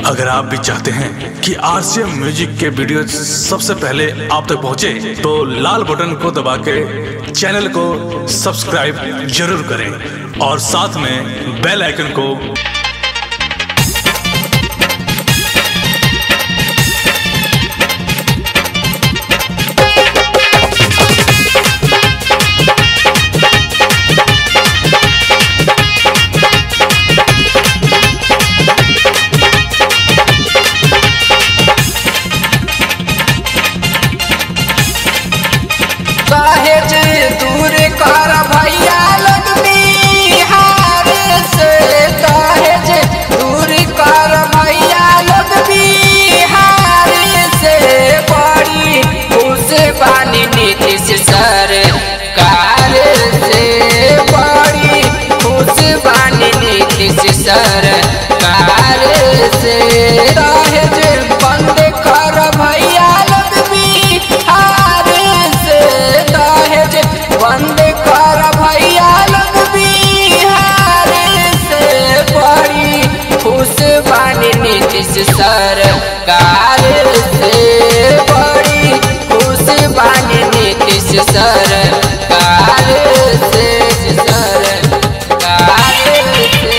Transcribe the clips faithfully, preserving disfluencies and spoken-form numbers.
अगर आप भी चाहते हैं कि आरसीएम म्यूजिक के वीडियो सबसे पहले आप तक पहुंचे, तो लाल बटन को दबा के चैनल को सब्सक्राइब जरूर करें और साथ में बेल आइकन को दहेज दूर कर भैया लोग बिहार से, दहेज दूर कर भैया लोग बिहार से। बड़ी खुश बानी नीतीश सरकार से, बड़ी खुश बानी नीतीश सरकार से। दहेज बंद कर भैया लोग बिहार से, दहेज बंद कर भैया लोग बिहार से। बड़ी खुश बानी नीतीश सरकार से, बड़ी खुश बानी नीतीश सरकार से, सरकार से।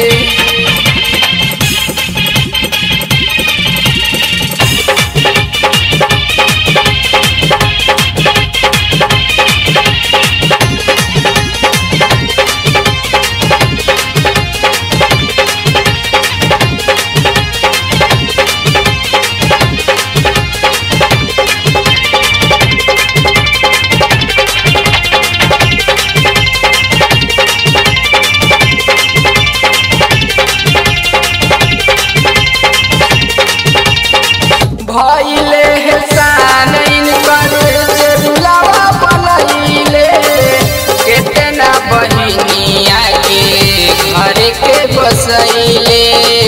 भइले हेसान इनकर से बुलावा बनैले, केतना बहिनिया के घर के बसैले।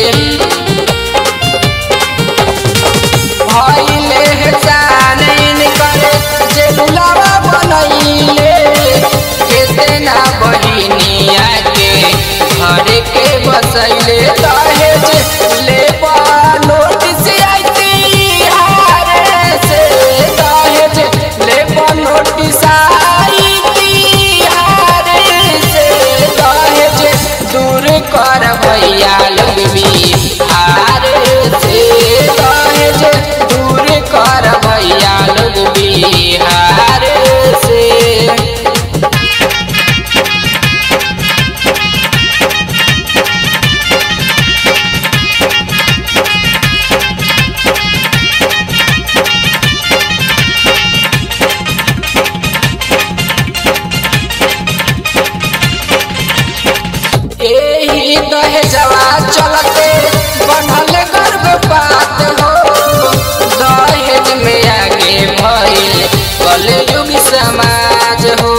भइले हेसान इनकर से बुलावा बनैले, केतना बहिनिया के घर के बसैले। दहेज लेबा नोटिस नोटिस आई बिहार से। दहेज दूर कर भैया लोग बिहार से, दहेज दूर कर भैया लोग बिहार से। एही दहेजवा चलते बनल गर्भपात हो, दहेज में आगे भइल कलयुग समाज हो।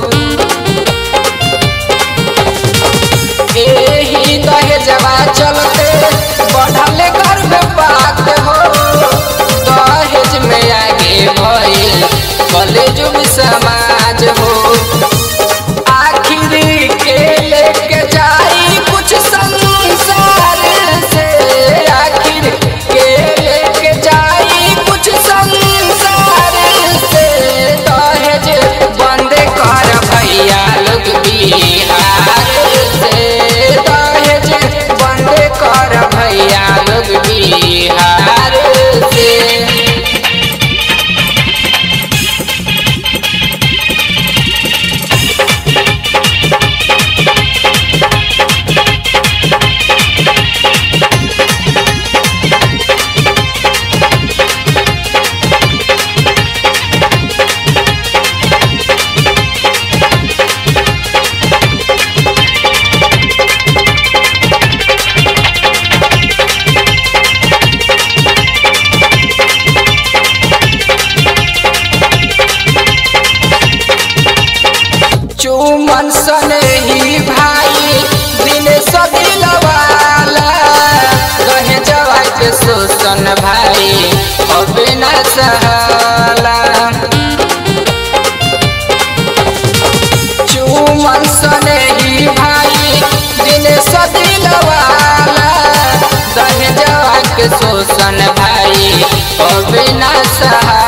एही दहेजवा चलते बनल गर्भपात हो, दहेज में आगे भइल कलयुग समाज हो। आखिर के लेके जाई कुछ संसार से, आखिर के लेके जाई कुछ संसार से। दहेज बंद कर भैया लोग बिहार से, दहेज बंद कर भैया लोग बिहार से। चुमन सने ही भाई दिन सदिलवाला, कहे जवाई के शोषण भाई अब न सहाला। चुमन सने ही भाई दिन सदिलवाला, दहेज के शोषण भाई अब ना सहा